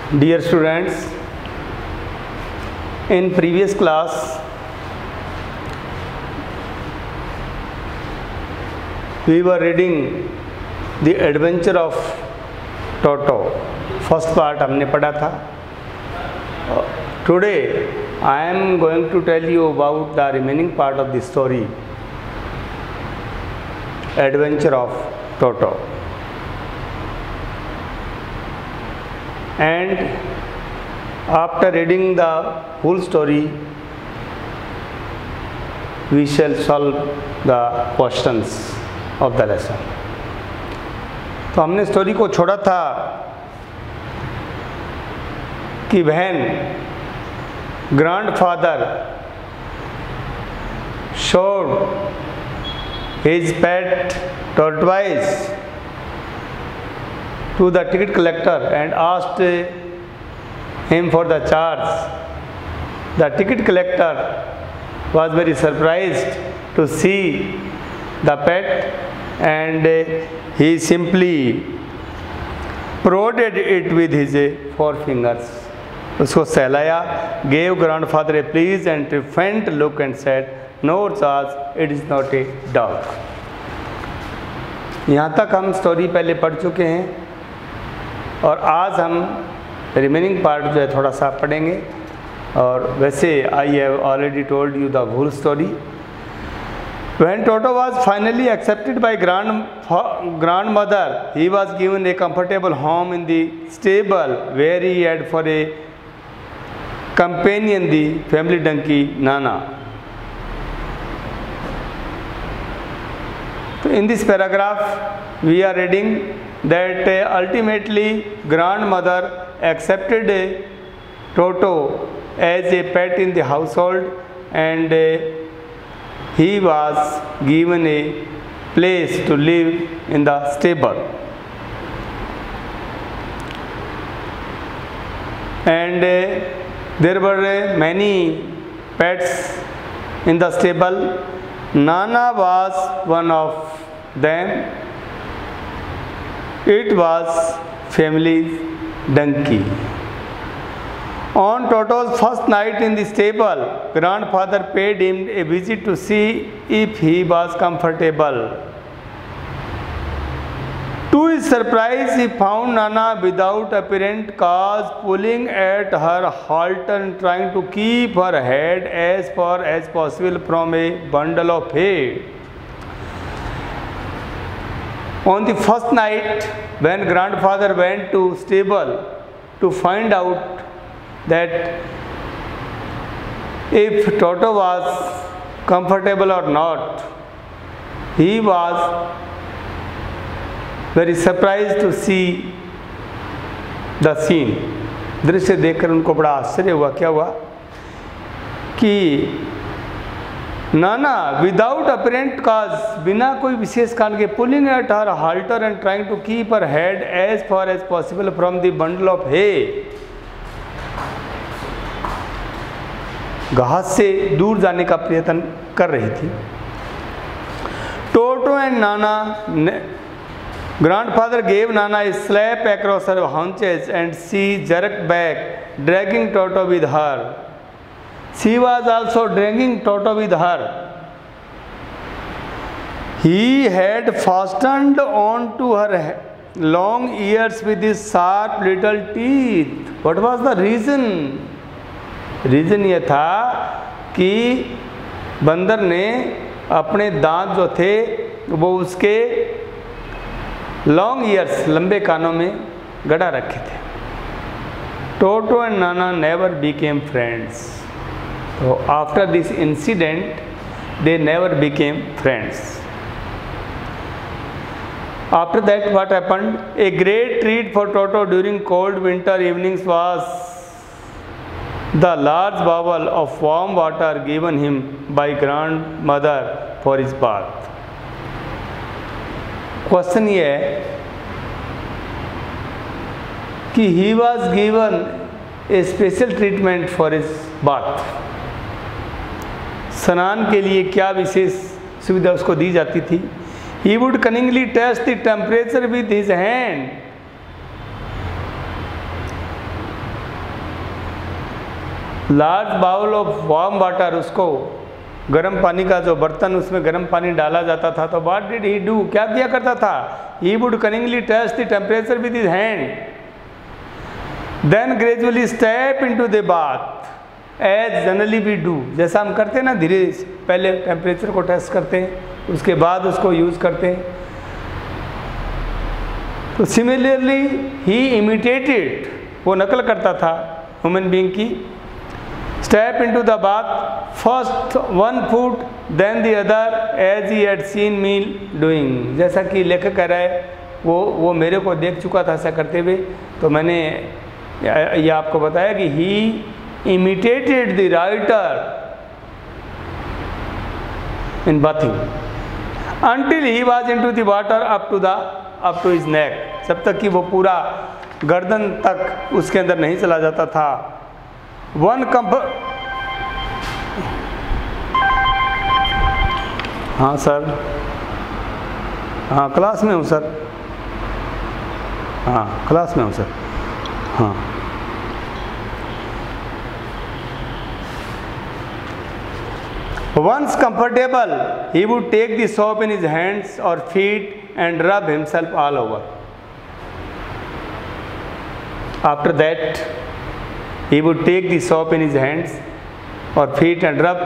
Dear students, in previous class we were reading The Adventure of Toto. First part हमने पढ़ा था. Today I am going to tell you about the remaining part of the story, Adventure of Toto. And after reading the whole story, we shall solve the questions of the lesson. तो हमने story को छोड़ा था कि when grandfather showed his pet tortoise to the ticket collector and asked him for the charge. The ticket collector was very surprised to see the pet and he simply prodded it with his forefingers. उसको सहलाया, gave grandfather a pleased and triumphant look and said, "No charge, it is not a dog." यहाँ तक हम story पहले पढ़ चुके हैं और आज हम रिमेनिंग पार्ट जो है थोड़ा सा पढ़ेंगे. और वैसे I have already told you the whole story. When Toto was finally accepted by grandmother, he was given a comfortable home in the stable where he had for a companion the family donkey Nana. So in this paragraph we are reading that ultimately grandmother accepted Toto as a pet in the household and he was given a place to live in the stable. And there were many pets in the stable. Nana was one of them. It was family's donkey. On Toto's first night in the stable, grandfather paid him a visit to see if he was comfortable. To his surprise, he found Nana without apparent cause pulling at her halter and trying to keep her head as far as possible from a bundle of hay. On the first night, when grandfather went to stable to find out that if Toto was comfortable or not, he was very surprised to see the scene. दृश्य देखकर उनको बड़ा आश्चर्य हुआ. क्या हुआ कि नाना without apparent काज, बिना कोई विशेष कारण के, pulling at her halter and trying to keep her head as far as possible from the bundle of hay, घास से दूर जाने का प्रयत्न कर रही थी. Toto and nana, grandfather gave Nana a slap across her haunches and she jerked back, dragging Toto with her. She was also dragging Toto with her. He had fastened on to her long ears with his sharp little teeth. What was the reason? Reason ये था कि बंदर ने अपने दांत जो थे वो उसके लॉन्ग ईयर्स, लंबे कानों में गड़ा रखे थे. Toto and nana never became friends. तो after this incident they never became friends. After that what happened? A great treat for Toto during cold winter evenings was the large bowl of warm water given him by grandmother for his bath. Question ये है कि he was given a special treatment for his bath. स्नान के लिए क्या विशेष सुविधा उसको दी जाती थी? He would cunningly test the temperature with his hand. Large bowl of warm water, उसको गर्म पानी का जो बर्तन, उसमें गर्म पानी डाला जाता था, तो व्हाट डिड ही डू, क्या किया करता था, he would cunningly test the temperature with his hand, then gradually step into the bath as generally we do, जैसा हम करते हैं ना, धीरे पहले टेम्परेचर को टेस्ट करते हैं, उसके बाद उसको यूज़ करते हैं। तो सिमिलरली ही इमिटेटेड, वो नकल करता था ह्यूमन बीइंग की। Step into the bath first 1 foot then the other as he had seen me doing, जैसा कि लेखक कह रहा है वो मेरे को देख चुका था ऐसा करते हुए, तो मैंने ये आपको बताया कि he imitated the writer in bathing until he was into the water up to his neck, जब तक कि वो पूरा गर्दन तक उसके अंदर नहीं चला जाता था। हाँ सर, हाँ क्लास में हूँ सर, हाँ क्लास में हूँ सर, हाँ। Once comfortable, he would take the soap in his hands or feet and rub himself all over. After that, he would take the soap in his hands or feet and rub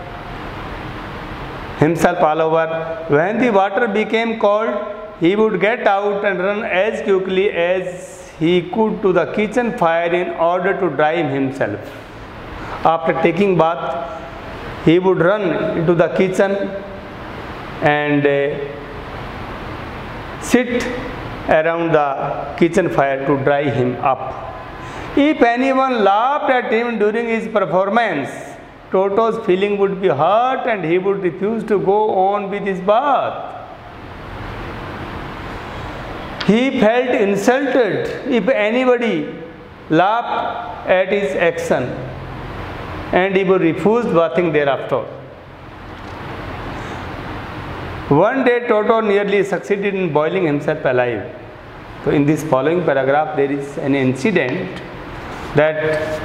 himself all over. When the water became cold, he would get out and run as quickly as he could to the kitchen fire in order to dry himself. After taking bath, he would run into the kitchen and sit around the kitchen fire to dry him up. If anyone laughed at him during his performance, Toto's feeling would be hurt and he would refuse to go on with his bath. He felt insulted if anybody laughed at his action, and he would refuse bathing thereafter. One day Toto nearly succeeded in boiling himself alive. So in this following paragraph there is an incident that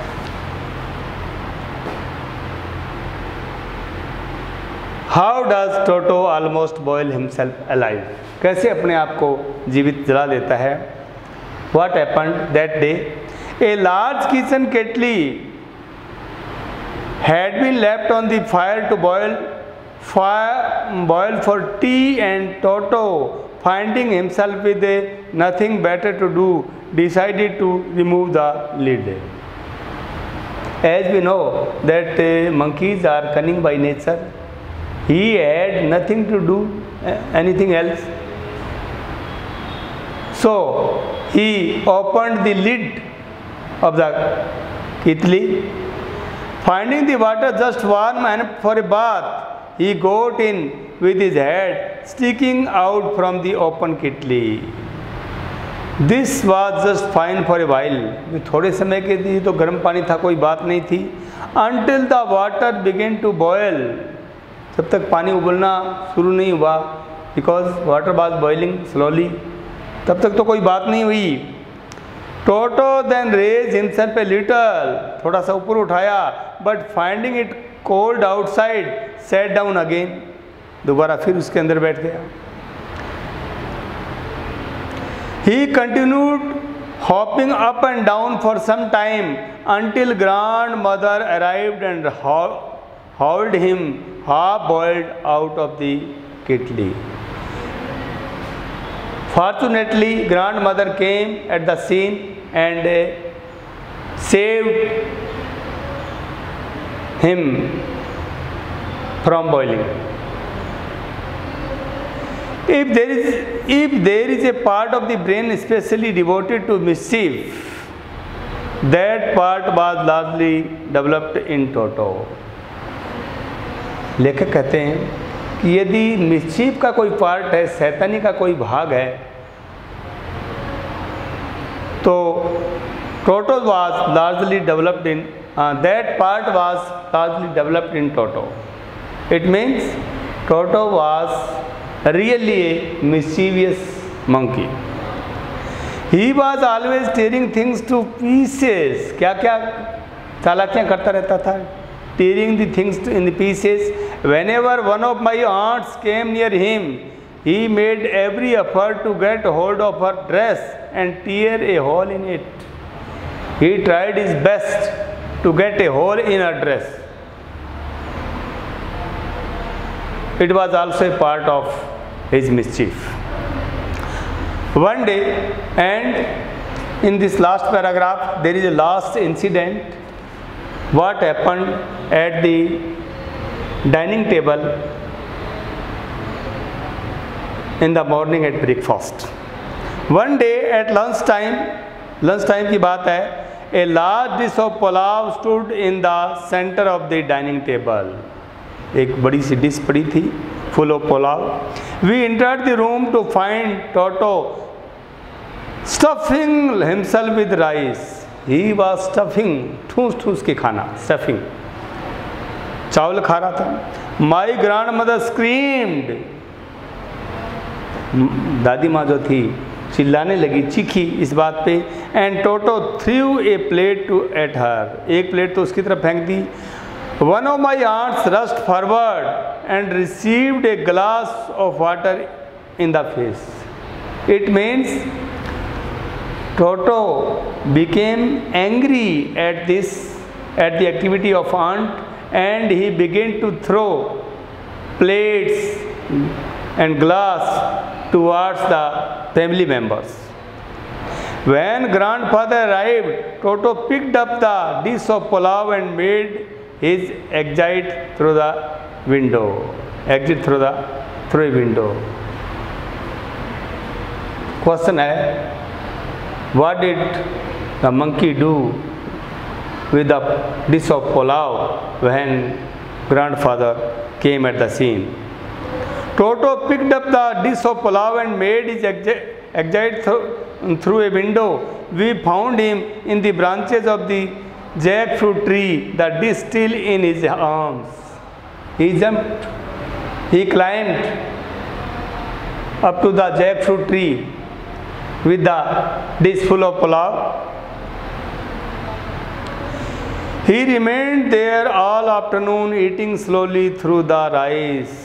how does Toto almost boil himself alive, कैसे अपने आप को जीवित जला देता है। What happened that day? A large kitchen kettle had been left on the fire to boil for tea, and Toto, finding himself with nothing better to do, decided to remove the lid. As we know that monkeys are cunning by nature, he had nothing to do anything else, so he opened the lid of the kettle. Finding the water just warm enough for a bath, he got in with his head sticking out from the open kettle. This was just fine for a while. थोड़े समय के लिए तो गर्म पानी था, कोई बात नहीं थी. Until the water began to boil, जब तक पानी उबलना शुरू नहीं हुआ, because water was boiling slowly, तब तक तो कोई बात नहीं हुई. Toto then raised himself a little, थोड़ा सा ऊपर उठाया, but finding it cold outside, sat down again. दोबारा फिर उसके अंदर बैठ गया. He continued hopping up and down for some time until grandmother arrived and hauled him half boiled out of the kettle. Fortunately, grandmother came at the scene and saved him from boiling. If there is a part of the brain especially devoted to mischief, that part was largely developed in Toto. लेखक कहते हैं कि यदि mischief का कोई part है, शैतानी का कोई भाग है, तो Toto was largely developed in that part was largely developed in Toto. It means Toto was really a mischievous monkey. He was always tearing things to pieces. क्या क्या चालाकियाँ करता रहता था, tearing the things in the pieces. Whenever one of my aunts came near him, he made every effort to get hold of her dress and tear a hole in it. He tried his best to get a hole in her dress. It was also a part of his mischief. One day, and in this last paragraph, there is a last incident. What happened at the dining table in the morning at breakfast. One day at lunchtime की बात है, a large dish of pulao stood in the center of the dining table. एक बड़ी सी dish पड़ी थी, full of pulao. We entered the room to find Toto stuffing himself with rice. He was stuffing, ठूस के खाना, stuffing. चावल खा रहा था. My grandmother screamed. दादी माँ जो थी चिल्लाने लगी, चीखी इस बात पे. And Toto threw a plate at her. एक प्लेट तो उसकी तरफ फेंक दी. One of my aunts rushed forward and received a glass of water in the face. It means Toto became angry at the activity of aunt, and he began to throw plates and glass towards the family members. When grandfather arrived, Toto picked up the dish of pulao and made his exit through the window. Through a window. Question है, what did the monkey do with the dish of pulao when grandfather came at the scene? Toto picked up the dish of pulao and made his exit through a window. We found him in the branches of the jackfruit tree, the dish still in his arms. He jumped, he climbed up to the jackfruit tree with the dish full of pulao. He remained there all afternoon, eating slowly through the rice.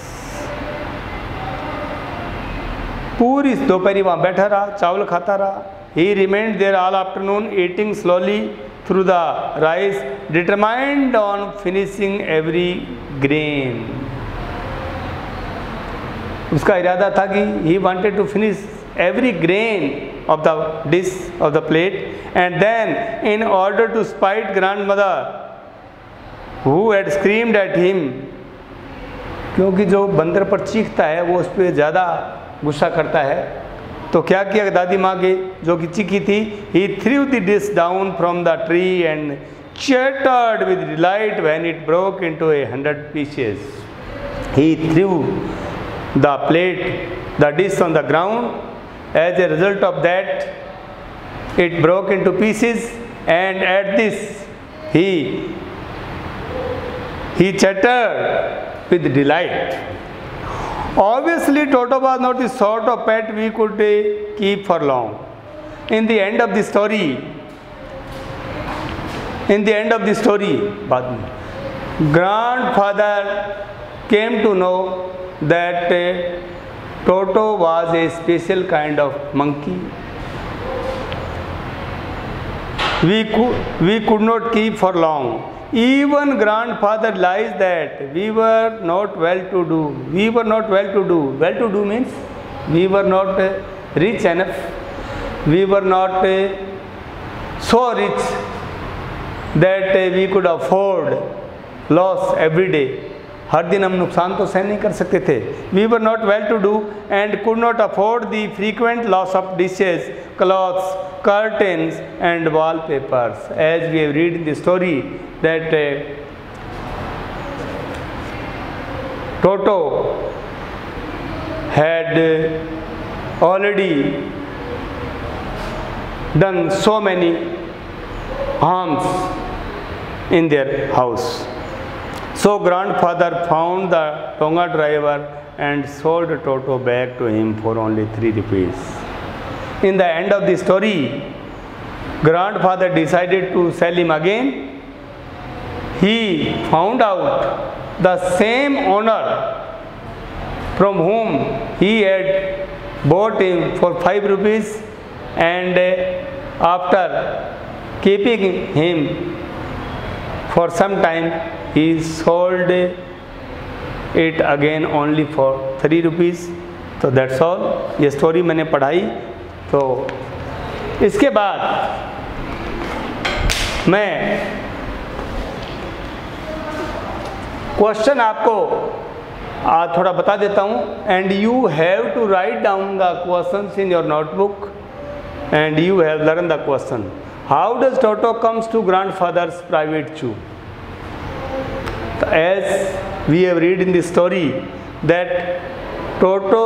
पूरी दोपहरी वहाँ बैठा रहा, चावल खाता रहा. He remained there all afternoon, eating slowly through the rice, determined on finishing every grain. उसका इरादा था कि he wanted to finish every grain of the dish of the plate, and then in order to spite grandmother who had screamed at him, क्योंकि जो बंदर पर चीखता है वो उस पर ज़्यादा गुस्सा करता है, तो क्या किया दादी माँ के जो कि चीखी थी, he threw the dish down from the tree and chattered with delight when it broke into 100 pieces. He threw the plate, the dish on the ground. As a result of that, it broke into pieces, and at this he chattered with delight. Obviously, Toto was not the sort of pet we could keep for long. In the end of the story, grandfather came to know that Toto was a special kind of monkey. We could not keep for long. Even grandfather realized that we were not well-to-do. Well-to-do means we were not rich enough. We were not so rich that we could afford loss every day. हर दिन हम नुकसान तो सहन नहीं कर सकते थे. We were not well-to-do and could not afford the frequent loss of dishes, clothes, curtains and wallpapers. As we have read in the story that Toto had already done so many harms in their house. So grandfather found the Tonga driver and sold Toto back to him for only 3 rupees. In the end of the story, grandfather decided to sell him again he found out the same owner from whom he had bought him for 5 rupees, and after keeping him for some time he sold it again only for 3 rupees. तो that's all, ये story मैंने पढ़ाई। तो इसके बाद मैं question आपको थोड़ा बता देता हूँ, and you have to write down the questions in your notebook and you have learn the question. How does Toto comes to grandfather's private zoo? As we have read in the story that Toto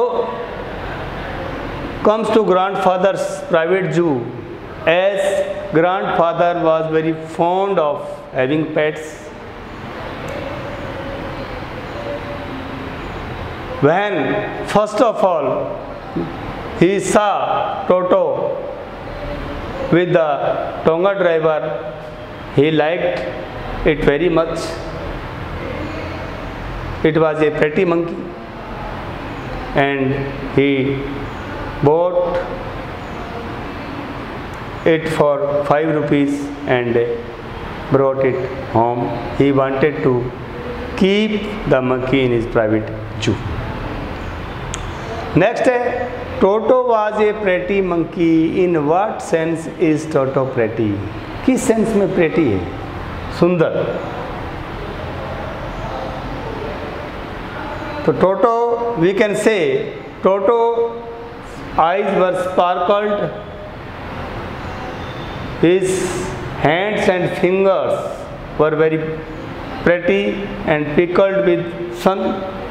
comes to grandfather's private zoo as grandfather was very fond of having pets. When first of all he saw Toto with the Tonga driver, he liked it very much. It was a pretty monkey, and he bought it for 5 rupees and brought it home. He wanted to keep the monkey in his private zoo. Next, Toto was a pretty monkey. In what sense is Toto pretty? किस sense में pretty है? सुंदर। तो Toto, we can say Toto eyes were sparkled, his hands and fingers were very pretty and pickled with sun,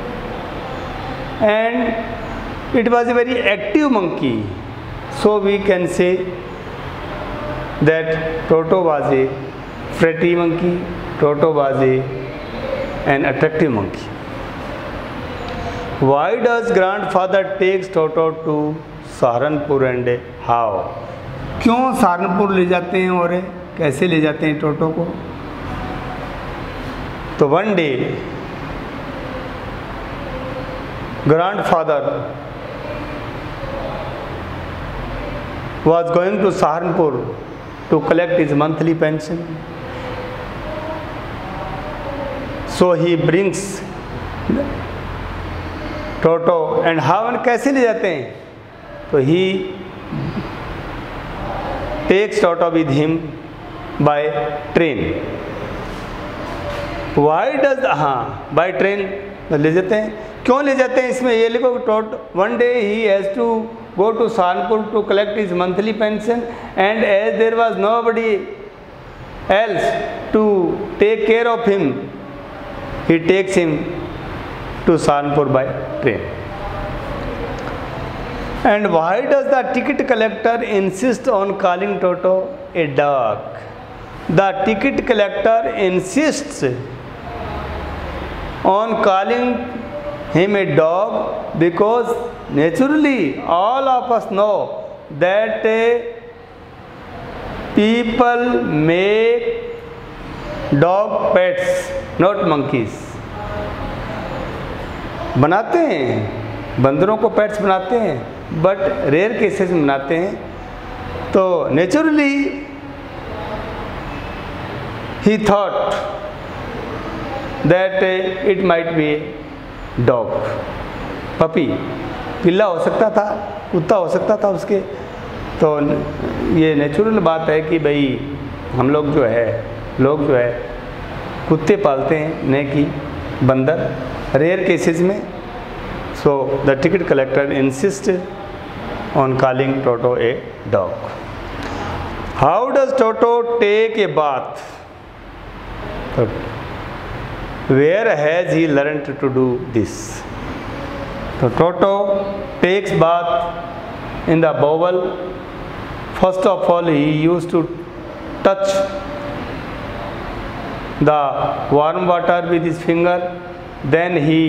and it was a very active monkey. So we can say that Toto was a pretty monkey, Toto was an attractive monkey. Why does grandfather takes Toto to Saharanpur and how? क्यों सहारनपुर ले जाते हैं और कैसे ले जाते हैं टोटो को? तो one day grandfather was going to Saharanpur to collect his monthly pension. So he brings Toto, and how and कैसे ले जाते हैं? तो he takes Toto with him by train. Why does by train ले जाते हैं? क्यों ले जाते हैं? इसमें ये लिखो Toto one day he has to go to Saharanpur to collect his monthly pension, and as there was nobody else to take care of him, he takes him to Saharanpur by train. And why does the ticket collector insist on calling Toto a dog? The ticket collector insists on calling him a dog because naturally all of us know that people make dog pets, not monkeys. बनाते हैं, बंदरों को pets बनाते हैं, but rare cases में बनाते हैं। तो naturally he thought that it might be dog, puppy, पिल्ला हो सकता था, कुत्ता हो सकता था उसके। तो ये नेचुरल बात है कि भाई हम लोग जो है कुत्ते पालते हैं, न कि बंदर, रेयर केसेस में। So the ticket collector insist on calling Toto a dog. How does Toto take a bath? Where has he learn to do this? तो Toto takes bath in the bowl. First of all he use to touch the warm water with his finger, then he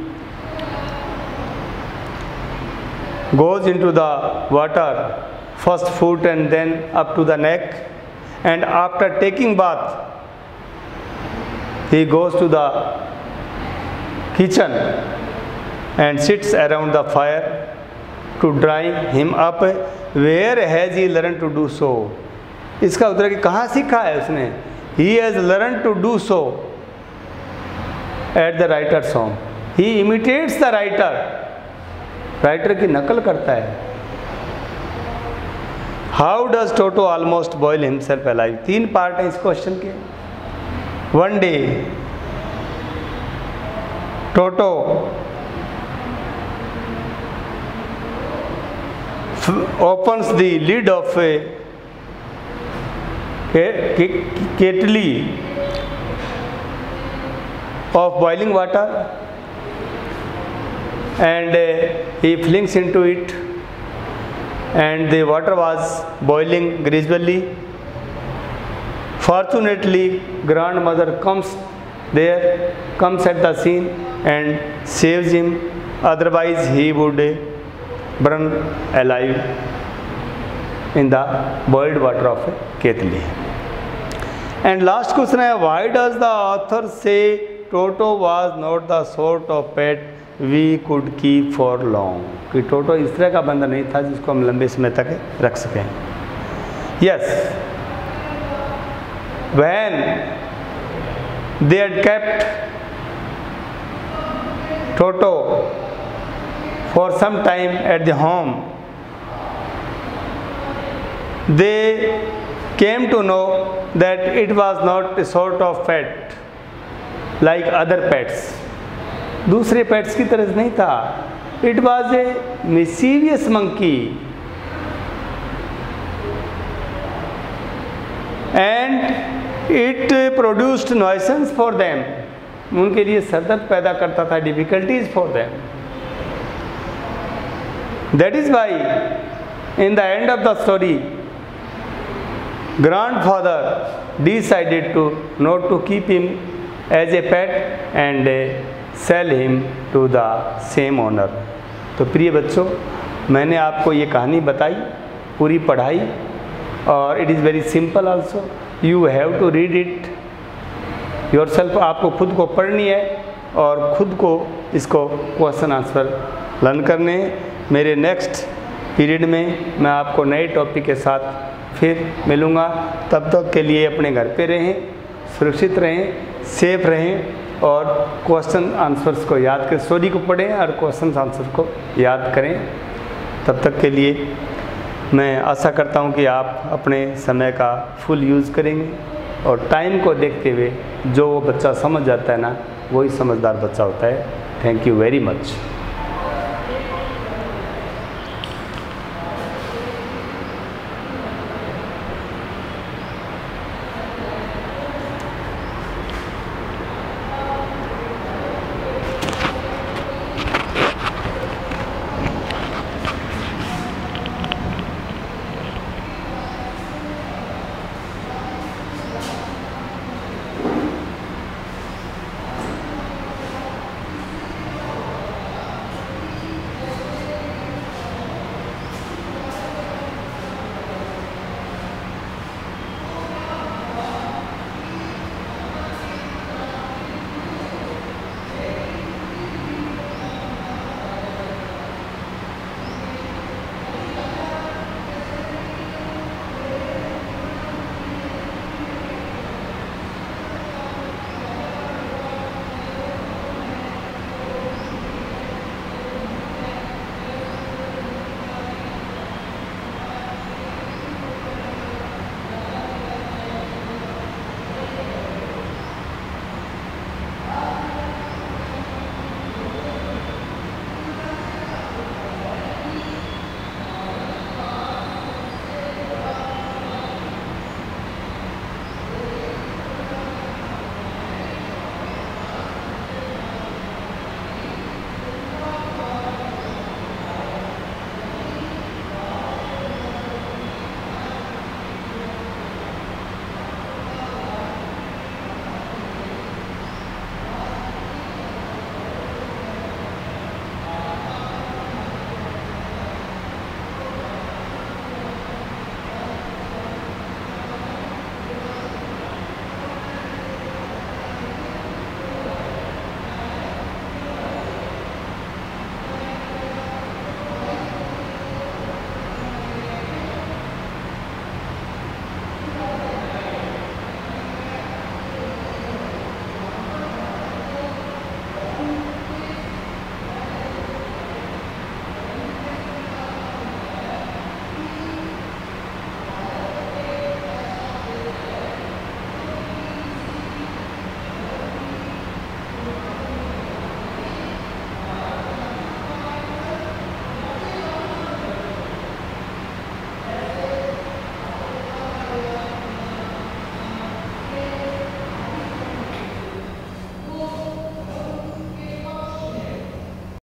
goes into the water, first foot and then up to the neck, and after taking bath he goes to the kitchen and sits around the fire to dry him up. Where has he learned to do so? इसका उत्तर है कि कहाँ सीखा है उसने? He has learned to do so at the writer's home. He imitates the writer. Writer की नकल करता है. How does Toto almost boil himself alive? 3 part हैं इस क्वेश्चन के. One day, Toto opens the lid of a kettle of boiling water and he flings into it, and the water was boiling gradually. Fortunately, grandmother comes at the scene and saves him, otherwise he would burn alive in the boiled water of a kettle. And last question है, why does the author say Toto was not the sort of pet we could keep for long? कि टोटो इस तरह का बंदा नहीं था जिसको हम लंबे समय तक रख सकें. Yes, when they had kept Toto for some time at the home, they came to know that it was not a sort of pet like other pets. दूसरे पेट्स की तरह नहीं था. It was a mischievous monkey and it produced nuisance for them. उनके लिए सरदर्द पैदा करता था, difficulties for them. That is why in the end of the story, grandfather decided to not to keep him as a pet and sell him to the same owner. तो प्रिय बच्चों, मैंने आपको ये कहानी बताई, पूरी पढ़ाई, और it is very simple also. You have to read it yourself. आपको खुद को पढ़नी है और खुद को इसको क्वेश्चन आंसर लर्न करने. मेरे नेक्स्ट पीरियड में मैं आपको नए टॉपिक के साथ फिर मिलूँगा. तब तक के लिए अपने घर पे रहें, सुरक्षित रहें, सेफ रहें और क्वेश्चन आंसर्स को याद करें. स्टोरी को पढ़ें और क्वेश्चन आंसर को याद करें. तब तक के लिए मैं आशा करता हूँ कि आप अपने समय का फुल यूज़ करेंगे और टाइम को देखते हुए जो वो बच्चा समझ जाता है ना, वही समझदार बच्चा होता है. Thank you very much.